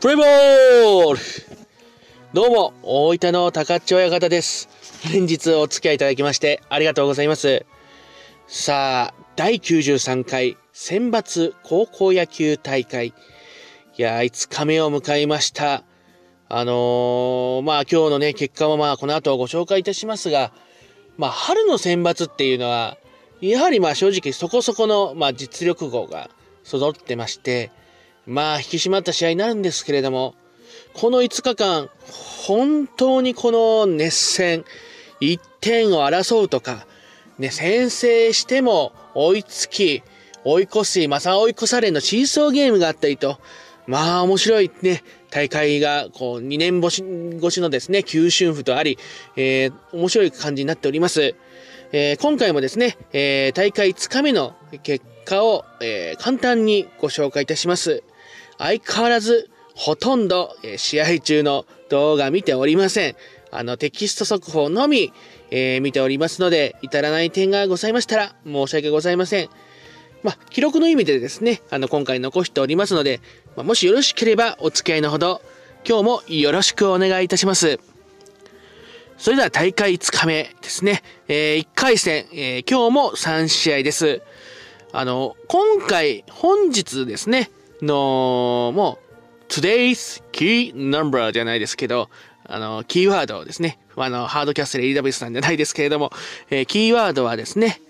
プレイボール。どうも、大分の高千親方です。連日お付き合いいただきましてありがとうございます。さあ、第93回選抜高校野球大会。いやー、5日目を迎えました。今日のね、結果もこの後ご紹介いたしますが、春の選抜っていうのは、やはり正直そこそこの、実力号が揃ってまして、引き締まった試合になるんですけれども、この5日間、本当にこの熱戦、1点を争うとか、先制しても追いつき、追い越し、追い越されのシーソーゲームがあったりと、面白いね、大会が2年越しのですね、急春風とあり、面白い感じになっております。今回もですね、大会5日目の結果を、簡単にご紹介いたします。相変わらずほとんど試合中の動画見ておりません。テキスト速報のみ、見ておりますので、至らない点がございましたら申し訳ございません。記録の意味でですね、今回残しておりますので、もしよろしければお付き合いのほど、今日もよろしくお願いいたします。それでは大会5日目ですね。1回戦、今日も3試合です。本日ですね、もう、Today's Key Number じゃないですけど、キーワードですね。ハードキャッスルエリザベスさんじゃないですけれども、キーワードはですね、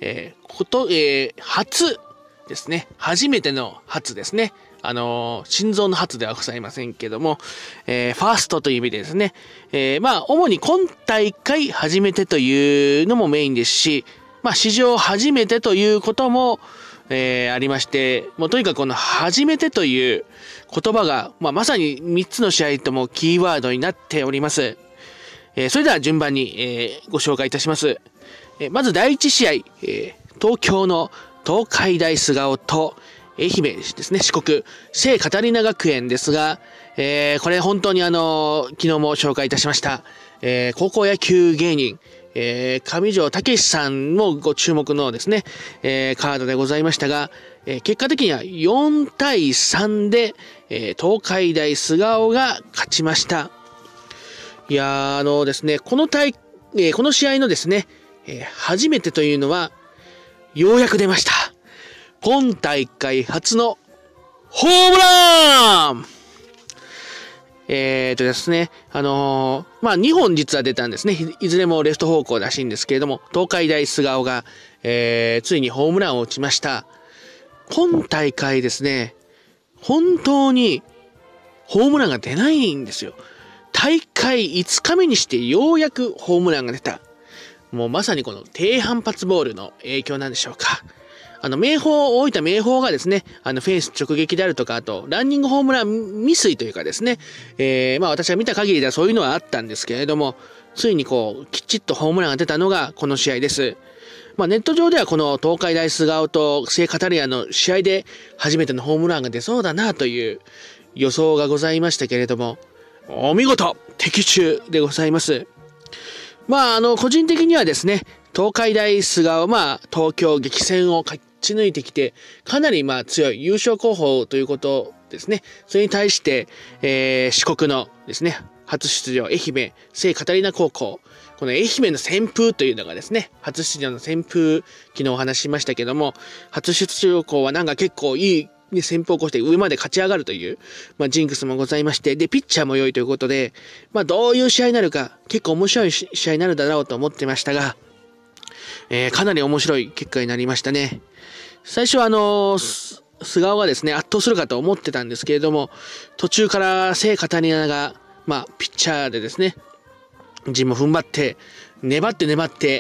初ですね。初めての初ですね。心臓の初ではございませんけども、ファーストという意味でですね。主に今大会初めてというのもメインですし、史上初めてということも、ありまして、もうとにかくこの初めてという言葉が、まさに3つの試合ともキーワードになっております。それでは順番に、ご紹介いたします。まず第1試合、東京の東海大菅生と愛媛ですね、四国、聖カタリナ学園ですが、これ本当に昨日も紹介いたしました、高校野球芸人、上条武さんもご注目のですね、カードでございましたが、結果的には4対3で、東海大菅生が勝ちました。いやですね、この試合のですね、初めてというのは、ようやく出ました。今大会初のホームランですね、2本実は出たんですね。いずれもレフト方向らしいんですけれども、東海大菅生が、ついにホームランを打ちました。今大会ですね、本当にホームランが出ないんですよ。大会5日目にしてようやくホームランが出た。もうまさにこの低反発ボールの影響なんでしょうか。大分明豊がですね、フェンス直撃であるとか、あと、ランニングホームラン未遂というかですね、私が見た限りではそういうのはあったんですけれども、ついにきちっとホームランが出たのがこの試合です。ネット上ではこの東海大菅生と聖カタリアの試合で初めてのホームランが出そうだなという予想がございましたけれども、お見事的中でございます。個人的にはですね、東海大菅生は、東京激戦を勝ち抜いてきて、かなり強い優勝候補ということですね。それに対して、四国のですね、初出場、愛媛、聖カタリナ高校、この愛媛の旋風というのがですね、初出場の旋風、昨日お話ししましたけども、初出場校は結構いい、旋風を起こして上まで勝ち上がるという、ジンクスもございまして、で、ピッチャーも良いということで、どういう試合になるか、結構面白い試合になるだろうと思ってましたが、かなり面白い結果になりましたね。最初は菅生がですね、圧倒するかと思ってたんですけれども、途中から聖カタリナが、ピッチャーでですね、陣も踏ん張って、粘って、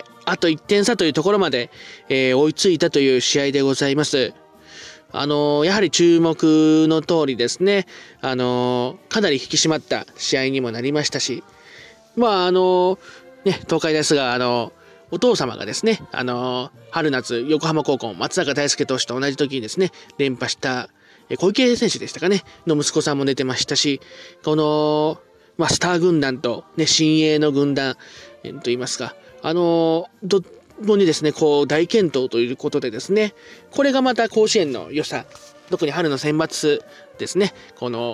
あと1点差というところまで、追いついたという試合でございます。やはり注目の通りですね、かなり引き締まった試合にもなりましたし、東海大菅生、お父様がですね、春夏横浜高校松坂大輔投手と同じ時にですね、連覇した小池選手でしたかね、の息子さんも出てましたし、この、スター軍団と、新鋭の軍団といいますか、どもにですね、大健闘ということでですね、これがまた甲子園の良さ、特に春の選抜ですね、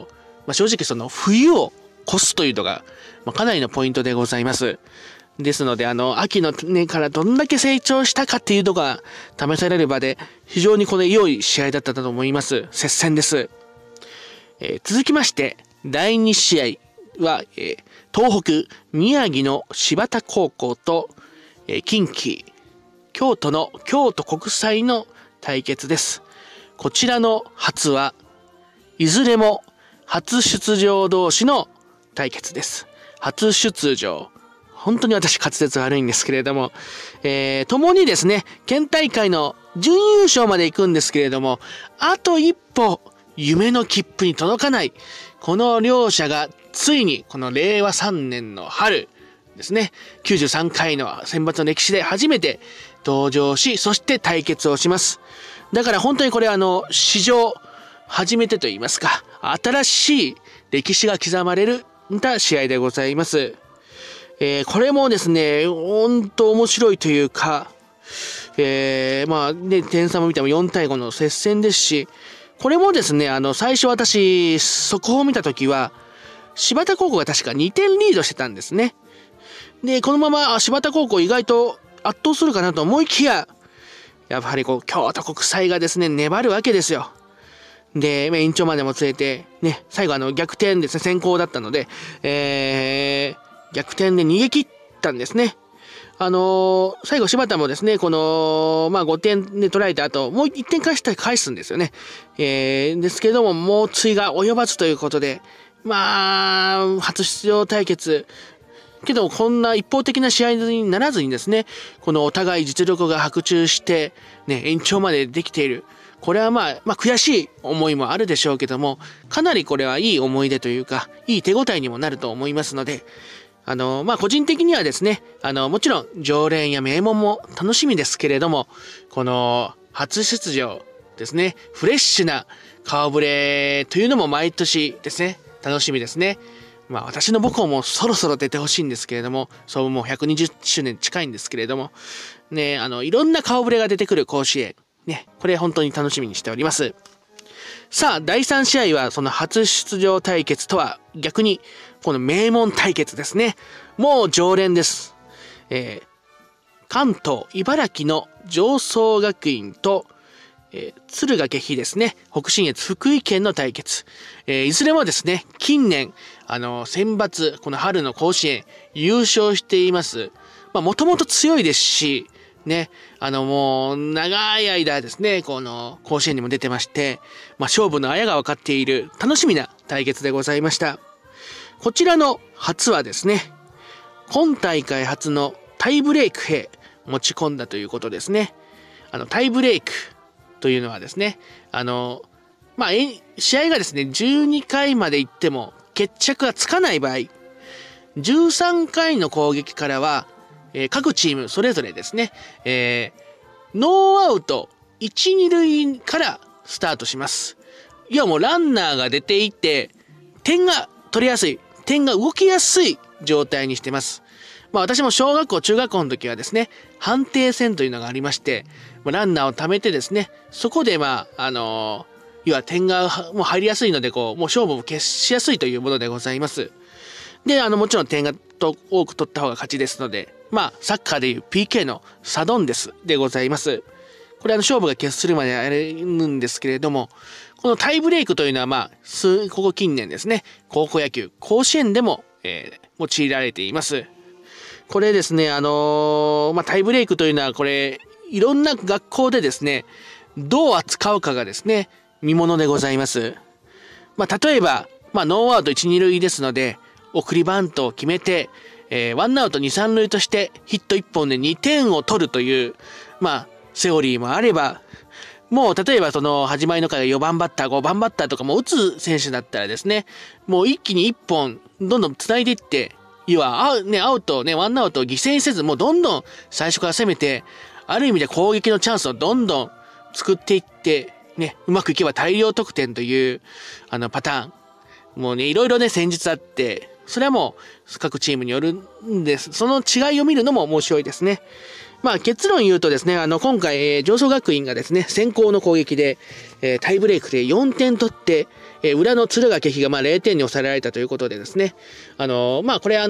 正直その冬を越すというのが、かなりのポイントでございます。ですので、秋のねからどんだけ成長したかっていうのが試される場で、非常にこれ良い試合だったと思います。接戦です。続きまして、第2試合は、東北、宮城の柴田高校と、近畿、京都の京都国際の対決です。こちらの初はいずれも初出場同士の対決です。初出場。本当に私滑舌悪いんですけれども、共にですね、県大会の準優勝まで行くんですけれども、あと一歩夢の切符に届かない、この両者がついにこの令和3年の春ですね、93回の選抜の歴史で初めて登場し、そして対決をします。だから本当にこれ史上初めてといいますか、新しい歴史が刻まれる試合でございます。これもですね、本当面白いというか、点差も見ても4対5の接戦ですし、これもですね、最初私、速報を見たときは、柴田高校が確か2点リードしてたんですね。で、このまま柴田高校意外と圧倒するかなと思いきや、やはり京都国際がですね、粘るわけですよ。で、延長までもつれて、ね、最後逆転ですね、先行だったので、逆転で逃げ切ったんですね。最後柴田もですね、この、5点で取られた後、もう1点返すんですよね。ですけども、もう追が及ばずということで、初出場対決。けど、こんな一方的な試合にならずにですね、このお互い実力が伯仲して、ね、延長までできている。これは悔しい思いもあるでしょうけども、かなりこれはいい思い出というか、いい手応えにもなると思いますので、個人的にはですね、もちろん常連や名門も楽しみですけれども、この初出場ですね、フレッシュな顔ぶれというのも毎年ですね、楽しみですね。私の母校もそろそろ出てほしいんですけれども、そうもう120周年近いんですけれども、ね、いろんな顔ぶれが出てくる甲子園、ね、これ本当に楽しみにしております。さあ、第3試合はその初出場対決とは逆に、この名門対決ですね。もう常連です。関東、茨城の常総学院と、敦賀気比ですね。北信越、福井県の対決。いずれもですね、近年、選抜、この春の甲子園、優勝しています。もともと強いですし、ね、もう、長い間ですね、この甲子園にも出てまして、勝負のあやが分かっている、楽しみな対決でございました。こちらの初はですね、今大会初のタイブレークへ持ち込んだということですね。タイブレークというのはですね、試合がですね、12回まで行っても決着がつかない場合、13回の攻撃からは、各チームそれぞれですね、ノーアウト1、2塁からスタートします。要はもうランナーが出ていて、点が取れやすい、点が動きやすい状態にしてます。私も小学校、中学校の時はですね、判定戦というのがありまして、ランナーを貯めてですね、そこで要は点がもう入りやすいので、もう勝負を決しやすいというものでございます。で、もちろん点が多く取った方が勝ちですので、サッカーでいう PK のサドンデスでございます。これ勝負が決するまでやるんですけれども、このタイブレイクというのはここ近年ですね、高校野球、甲子園でも、用いられています。これですね、タイブレイクというのはこれ、いろんな学校でですね、どう扱うかがですね、見ものでございます。例えば、ノーアウト1、2塁ですので、送りバントを決めて、ワンアウト2、3塁としてヒット1本で2点を取るという、セオリーもあれば、もう例えばその始まりの回が4番バッター、5番バッターとかも打つ選手だったらですね、もう一気に1本どんどん繋いでいって、要はアウトね、ワンアウトを犠牲にせず、もうどんどん最初から攻めて、ある意味で攻撃のチャンスをどんどん作っていって、ね、うまくいけば大量得点というパターン。もうね、いろいろね、戦術あって、それはもう各チームによるんです。その違いを見るのも面白いですね。 結論言うとですね、今回、常総学院がですね、先攻の攻撃で、タイブレイクで4点取って、裏の敦賀気比が0点に抑えられたということでですね、これノーアウト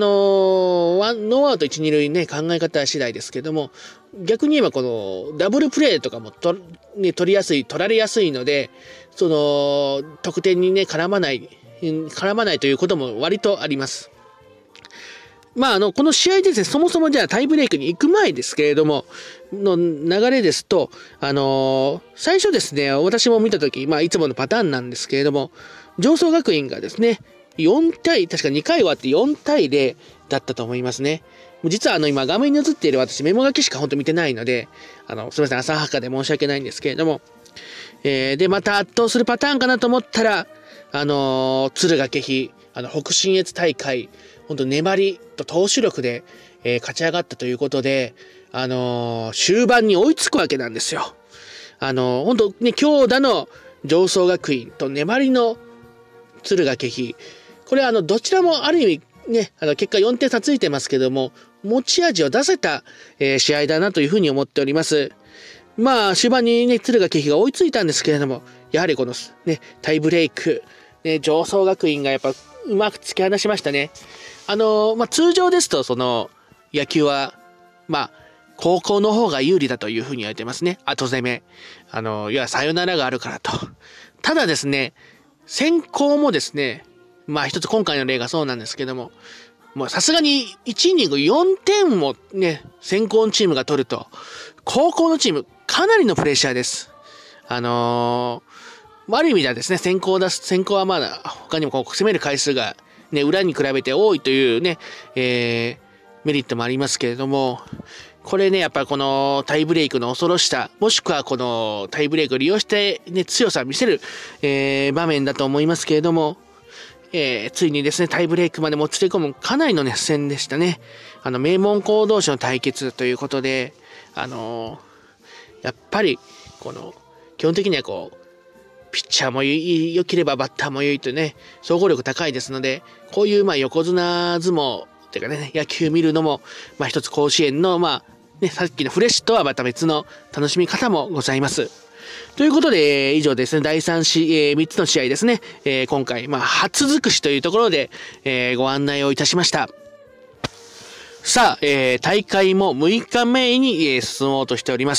1、2塁ね、考え方次第ですけども、逆に言えばこのダブルプレーとかも取られやすいので、得点にね、絡まないということも割とあります。この試合でですね、そもそもじゃあタイブレイクに行く前ですけれども、の流れですと、最初ですね、私も見たとき、いつものパターンなんですけれども、常総学院がですね、確か2回終わって4対0だったと思いますね。実は今画面に映っている私、メモ書きしか本当見てないので、すみません、浅はかで申し訳ないんですけれども、で、また圧倒するパターンかなと思ったら、敦賀気比、北信越大会、本当粘りと投手力で、勝ち上がったということで、終盤に追いつくわけなんですよ。本当ね、強打の常総学院と粘りの敦賀気比。これどちらもある意味ね、結果4点差ついてますけども、持ち味を出せた、試合だなというふうに思っております。終盤にね、敦賀気比が追いついたんですけれども、やはりこのね、タイブレイク、ね、常総学院がやっぱうまく突き放しましたね。通常ですと、野球は、高校の方が有利だというふうに言われてますね。後攻め。いや、サヨナラがあるからと。ただですね、先行もですね、一つ今回の例がそうなんですけども、もうさすがに1イニング4点もね、先行のチームが取ると、高校のチーム、かなりのプレッシャーです。ある意味ではですね、先行は他にも攻める回数がね、裏に比べて多いというね、メリットもありますけれども、これね、やっぱりこのタイブレイクの恐ろしさ、もしくはこのタイブレイクを利用してね、強さを見せる、場面だと思いますけれども、ついにですね、タイブレイクまでもつれ込むかなりの熱戦でしたね。名門校同士の対決ということで、やっぱり、基本的にはピッチャーも良ければバッターも良いとね、総合力高いですので、こういう横綱相撲っていうかね、野球見るのも、一つ甲子園のさっきのフレッシュとはまた別の楽しみ方もございます。ということで、以上ですね、第3つの試合ですね、今回、初尽くしというところで、ご案内をいたしました。さあ、大会も6日目に、進もうとしております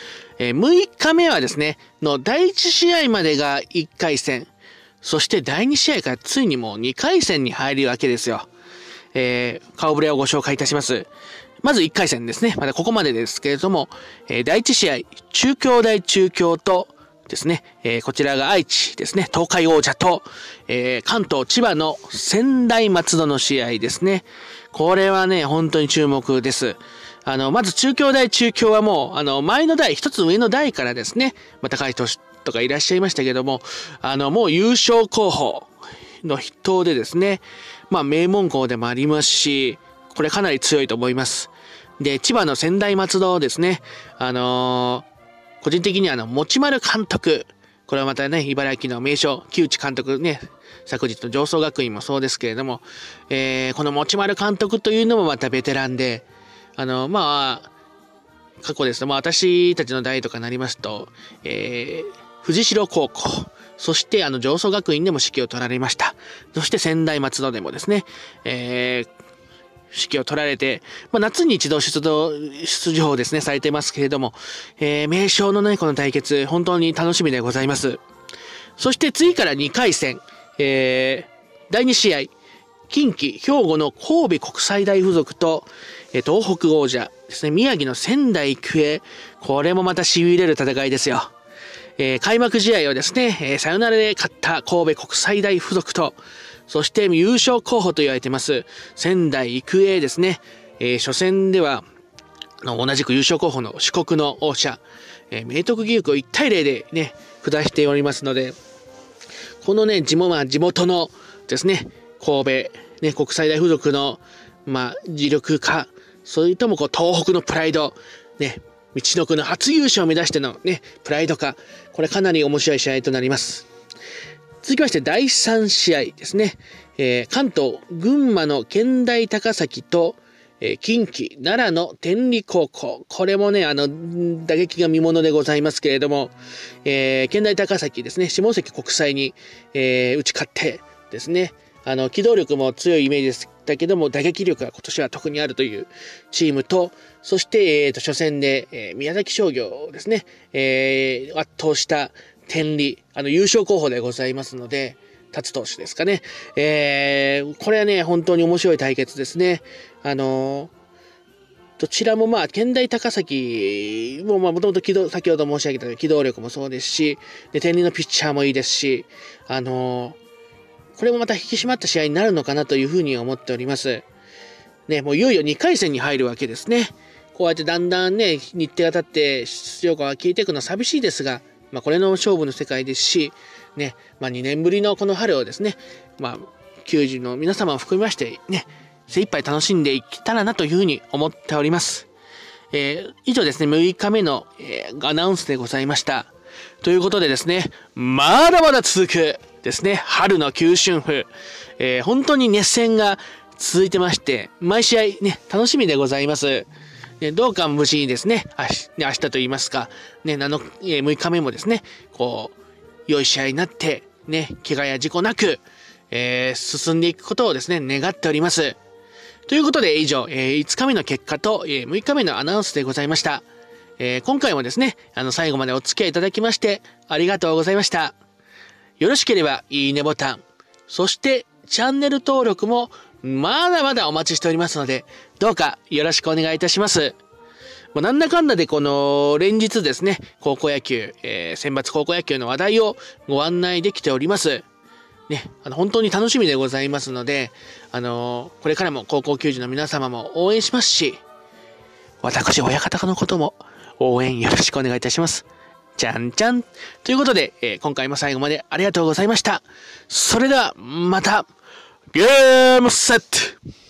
。6日目はですね、の第1試合までが1回戦、そして第2試合からついにもう2回戦に入るわけですよ。顔ぶれをご紹介いたします。まず1回戦ですね。まだここまでですけれども、第1試合、中京大中京とですね、こちらが愛知ですね、東海王者と、関東千葉の専大松戸の試合ですね。これはね、本当に注目です。まず中京大中京はもう、前の代、一つ上の代からですね、高い投手とかいらっしゃいましたけども、もう優勝候補の筆頭でですね、名門校でもありますし、これかなり強いと思います。で、千葉の専大松戸ですね、個人的には持丸監督、これはまたね、茨城の名将、木内監督ね、昨日の常総学院もそうですけれども、この持丸監督というのもまたベテランで、過去ですと、私たちの代とかになりますと、藤代高校、そして常総学院でも指揮を取られました。そして専大松戸でもですね、指揮を取られて、夏に一度出場ですね、されてますけれども、名将のね、この対決、本当に楽しみでございます。そして次から2回戦、第2試合、近畿、兵庫の神戸国際大付属と、東北王者ですね、宮城の仙台育英、これもまた痺れる戦いですよ。開幕試合をですね、サヨナラで勝った神戸国際大付属と、そして優勝候補と言われています仙台育英ですね。初戦では同じく優勝候補の四国の王者、明徳義塾を1対0でね、下しておりますので、このね、地元のですね、神戸、ね、国際大付属の、実力か、それとも東北のプライド、ね、みちのくの初優勝を目指してのね、プライドか、これかなり面白い試合となります。続きまして第3試合ですね。関東、群馬の健大高崎と、 近畿奈良の天理高校。これもね、打撃が見ものでございますけれども、県大高崎ですね、下関国際に、打ち勝ってですね、機動力も強いイメージでしたけども、打撃力が今年は特にあるというチームと、そして、初戦で、宮崎商業ですね、圧倒した天理、優勝候補でございますので、達投手ですかね。これはね、本当に面白い対決ですね。どちらもまあ、県大高崎ももともと先ほど申し上げた機動力もそうですし、で、天理のピッチャーもいいですし、これもまた引き締まった試合になるのかなというふうに思っております。ね、もういよいよ2回戦に入るわけですね。こうやってだんだんね、日程が経って出場が消えていくのは寂しいですが、まあ、これの勝負の世界ですし、ね、まあ、2年ぶりのこの春をですね、まあ、球児の皆様を含めましてね、精一杯楽しんでいけたらなというふうに思っております。以上ですね、6日目の、アナウンスでございました。ということでですね、まだまだ続くですね、春の球春譜。本当に熱戦が続いてまして、毎試合ね、楽しみでございます。どうか無事にですね、明日と言いますか、ね、6日目もですね、こう、良い試合になって、ね、怪我や事故なく、進んでいくことをですね、願っております。ということで、以上、5日目の結果と、6日目のアナウンスでございました。今回もですね、最後までお付き合いいただきまして、ありがとうございました。よろしければ、いいねボタン、そして、チャンネル登録も、まだまだお待ちしておりますので、どうかよろしくお願いいたします。なんだかんだでこの連日ですね、高校野球、選抜高校野球の話題をご案内できております。ね、本当に楽しみでございますので、これからも高校球児の皆様も応援しますし、私親方のことも応援よろしくお願いいたします。じゃんじゃん。ということで、今回も最後までありがとうございました。それではまた、ゲームセット